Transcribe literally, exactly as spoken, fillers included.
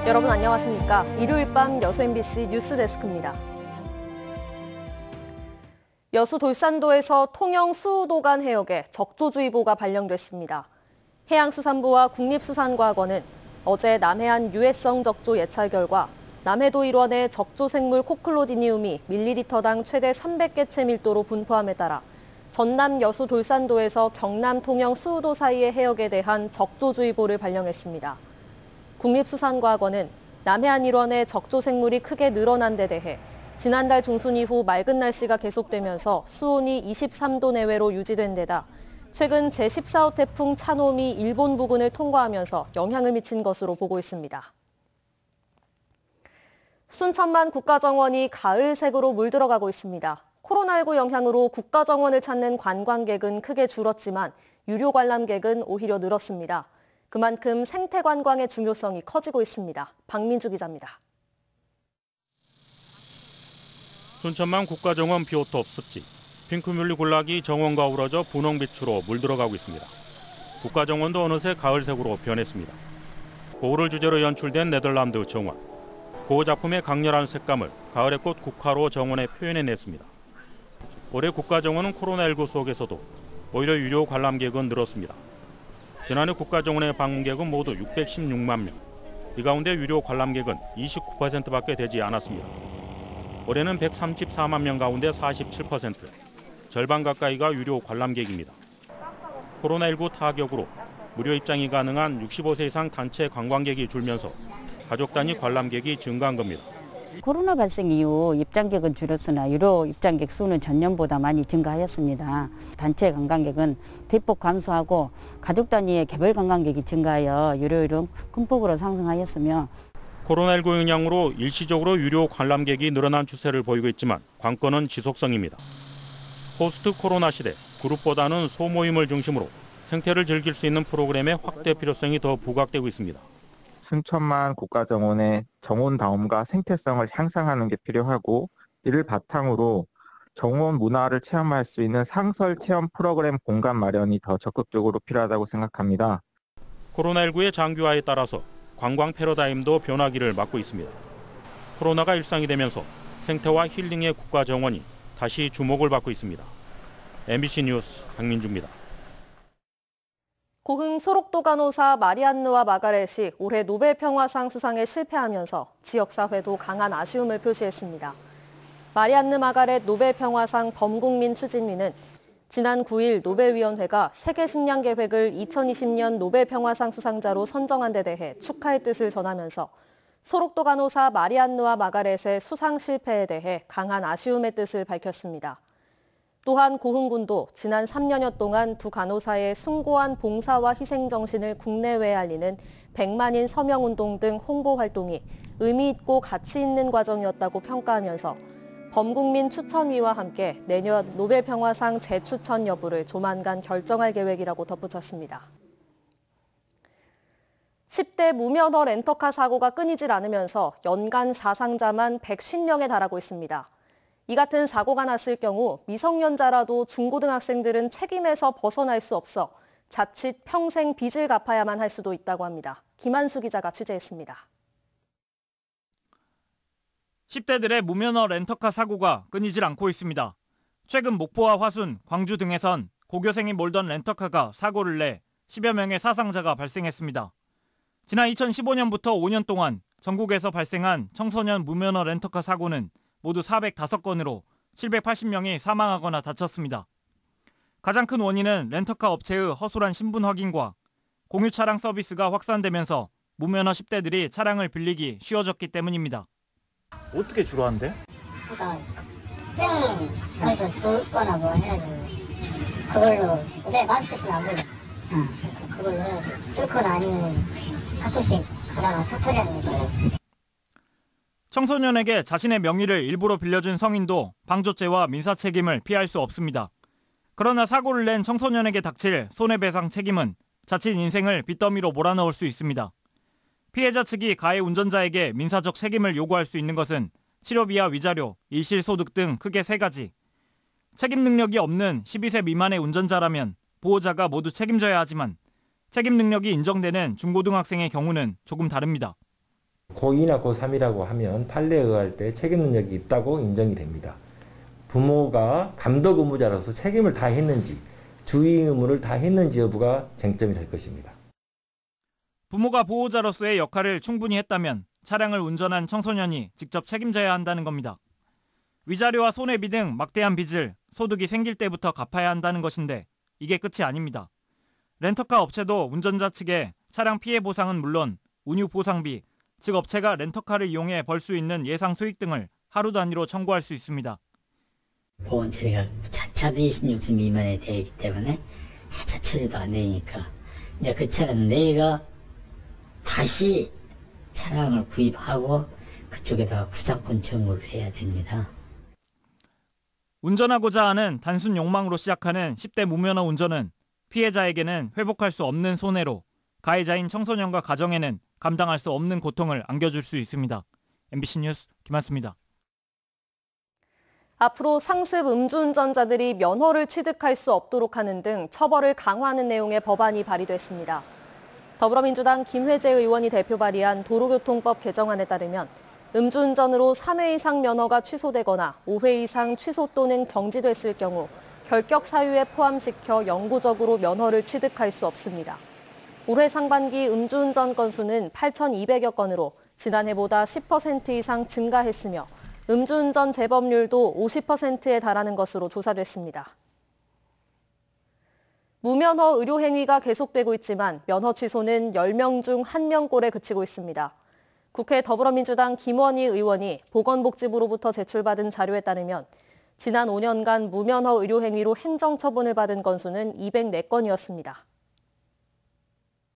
여러분 안녕하십니까? 일요일 밤 여수 엠비씨 뉴스데스크입니다. 여수 돌산도에서 통영 수우도간 해역에 적조주의보가 발령됐습니다. 해양수산부와 국립수산과학원은 어제 남해안 유해성 적조 예찰 결과 남해도 일원의 적조생물 코클로디니움이 밀리리터당 최대 삼백 개체 밀도로 분포함에 따라 전남 여수 돌산도에서 경남 통영 수우도 사이의 해역에 대한 적조주의보를 발령했습니다. 국립수산과학원은 남해안 일원의 적조생물이 크게 늘어난 데 대해 지난달 중순 이후 맑은 날씨가 계속되면서 수온이 이십삼 도 내외로 유지된 데다 최근 제십사 호 태풍 차놈이 일본 부근을 통과하면서 영향을 미친 것으로 보고 있습니다. 순천만 국가정원이 가을색으로 물들어가고 있습니다. 코로나십구 영향으로 국가정원을 찾는 관광객은 크게 줄었지만 유료 관람객은 오히려 늘었습니다. 그만큼 생태관광의 중요성이 커지고 있습니다. 박민주 기자입니다. 순천만 국가정원 비오톱 습지, 핑크뮬리 군락이 정원과 어우러져 분홍빛으로 물들어가고 있습니다. 국가정원도 어느새 가을색으로 변했습니다. 고흐를 주제로 연출된 네덜란드 정원. 고흐 작품의 강렬한 색감을 가을의 꽃 국화로 정원에 표현해냈습니다. 올해 국가정원은 코로나십구 속에서도 오히려 유료 관람객은 늘었습니다. 지난해 국가정원의 방문객은 모두 육백십육만 명. 이 가운데 유료 관람객은 이십구 퍼센트밖에 되지 않았습니다. 올해는 백삼십사만 명 가운데 사십칠 퍼센트, 절반 가까이가 유료 관람객입니다. 코로나십구 타격으로 무료 입장이 가능한 육십오 세 이상 단체 관광객이 줄면서 가족 단위 관람객이 증가한 겁니다. 코로나 발생 이후 입장객은 줄었으나 유료 입장객 수는 전년보다 많이 증가하였습니다. 단체 관광객은 대폭 감소하고 가족 단위의 개별 관광객이 증가하여 유료율은 큰 폭으로 상승하였으며 코로나십구 영향으로 일시적으로 유료 관람객이 늘어난 추세를 보이고 있지만 관건은 지속성입니다. 포스트 코로나 시대 그룹보다는 소모임을 중심으로 생태를 즐길 수 있는 프로그램의 확대 필요성이 더 부각되고 있습니다. 순천만 국가정원의 정원다움과 생태성을 향상하는 게 필요하고 이를 바탕으로 정원 문화를 체험할 수 있는 상설 체험 프로그램 공간 마련이 더 적극적으로 필요하다고 생각합니다. 코로나십구의 장기화에 따라서 관광 패러다임도 변하기를 맞고 있습니다. 코로나가 일상이 되면서 생태와 힐링의 국가정원이 다시 주목을 받고 있습니다. 엠비씨 뉴스 박민주입니다. 고흥 소록도 간호사 마리안느와 마가렛이 올해 노벨 평화상 수상에 실패하면서 지역사회도 강한 아쉬움을 표시했습니다. 마리안느 마가렛 노벨 평화상 범국민 추진위는 지난 구 일 노벨위원회가 세계 식량 계획을 이천이십 년 노벨 평화상 수상자로 선정한 데 대해 축하의 뜻을 전하면서 소록도 간호사 마리안느와 마가렛의 수상 실패에 대해 강한 아쉬움의 뜻을 밝혔습니다. 또한 고흥군도 지난 삼 년여 동안 두 간호사의 숭고한 봉사와 희생 정신을 국내외에 알리는 백만인 서명운동 등 홍보 활동이 의미 있고 가치 있는 과정이었다고 평가하면서 범국민 추천위와 함께 내년 노벨 평화상 재추천 여부를 조만간 결정할 계획이라고 덧붙였습니다. 십 대 무면허 렌터카 사고가 끊이질 않으면서 연간 사상자만 백오십 명에 달하고 있습니다. 이 같은 사고가 났을 경우 미성년자라도 중고등학생들은 책임에서 벗어날 수 없어 자칫 평생 빚을 갚아야만 할 수도 있다고 합니다. 김한수 기자가 취재했습니다. 십 대들의 무면허 렌터카 사고가 끊이질 않고 있습니다. 최근 목포와 화순, 광주 등에선 고교생이 몰던 렌터카가 사고를 내 십여 명의 사상자가 발생했습니다. 지난 이천십오 년부터 오 년 동안 전국에서 발생한 청소년 무면허 렌터카 사고는 모두 사백오 건으로 칠백팔십 명이 사망하거나 다쳤습니다. 가장 큰 원인은 렌터카 업체의 허술한 신분 확인과 공유 차량 서비스가 확산되면서 무면허 십 대들이 차량을 빌리기 쉬워졌기 때문입니다. 어떻게 주로 한대? 그러니까 증 어디서 줬거나 뭐 해가지고 그걸로 이제 마스크 쓰면 안 보여. 응. 그걸로 해가지고 뚫거나 아니면 가끔씩 가다가 차터리하는 거. 청소년에게 자신의 명의를 일부러 빌려준 성인도 방조죄와 민사 책임을 피할 수 없습니다. 그러나 사고를 낸 청소년에게 닥칠 손해배상 책임은 자칫 인생을 빚더미로 몰아넣을 수 있습니다. 피해자 측이 가해 운전자에게 민사적 책임을 요구할 수 있는 것은 치료비와 위자료, 일실소득 등 크게 세 가지. 책임 능력이 없는 십이 세 미만의 운전자라면 보호자가 모두 책임져야 하지만 책임 능력이 인정되는 중고등학생의 경우는 조금 다릅니다. 고이나 고삼이라고 하면 판례에 의할 때 책임 능력이 있다고 인정이 됩니다. 부모가 감독 의무자로서 책임을 다했는지, 주의 의무를 다했는지 여부가 쟁점이 될 것입니다. 부모가 보호자로서의 역할을 충분히 했다면 차량을 운전한 청소년이 직접 책임져야 한다는 겁니다. 위자료와 손해비 등 막대한 빚을 소득이 생길 때부터 갚아야 한다는 것인데 이게 끝이 아닙니다. 렌터카 업체도 운전자 측에 차량 피해 보상은 물론 운유 보상비, 즉 업체가 렌터카를 이용해 벌 수 있는 예상 수익 등을 하루 단위로 청구할 수 있습니다. 보험 처리가 차차도 이십육 세 미만이 되어 있기 때문에 차차 처리도 안 되니까 이제 그 차는 내가 다시 차량을 구입하고 그쪽에다가 구상권 청구를 해야 됩니다. 운전하고자 하는 단순 욕망으로 시작하는 십 대 무면허 운전은 피해자에게는 회복할 수 없는 손해로 가해자인 청소년과 가정에는 감당할 수 없는 고통을 안겨줄 수 있습니다. 엠비씨 뉴스 김한수입니다. 앞으로 상습 음주운전자들이 면허를 취득할 수 없도록 하는 등 처벌을 강화하는 내용의 법안이 발의됐습니다. 더불어민주당 김회재 의원이 대표 발의한 도로교통법 개정안에 따르면 음주운전으로 삼 회 이상 면허가 취소되거나 오 회 이상 취소 또는 정지됐을 경우 결격 사유에 포함시켜 영구적으로 면허를 취득할 수 없습니다. 올해 상반기 음주운전 건수는 팔천이백여 건으로 지난해보다 십 퍼센트 이상 증가했으며 음주운전 재범률도 오십 퍼센트에 달하는 것으로 조사됐습니다. 무면허 의료행위가 계속되고 있지만 면허 취소는 열 명 중 한 명꼴에 그치고 있습니다. 국회 더불어민주당 김원희 의원이 보건복지부로부터 제출받은 자료에 따르면 지난 오 년간 무면허 의료행위로 행정처분을 받은 건수는 이백사 건이었습니다.